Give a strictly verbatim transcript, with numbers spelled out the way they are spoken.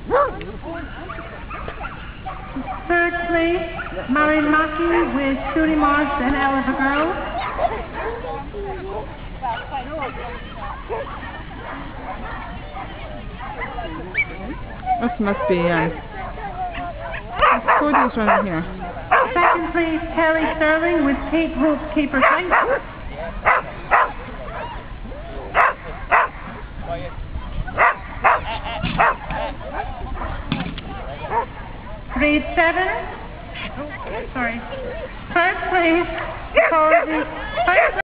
Third place, Mary Mackey with Judy Moss and Oliver Girls. This must be um, Cody's running here. Second place, Kelly Sterling with Kate Hope's Keeper Fight. Grade seven. Sorry. First place, Cody.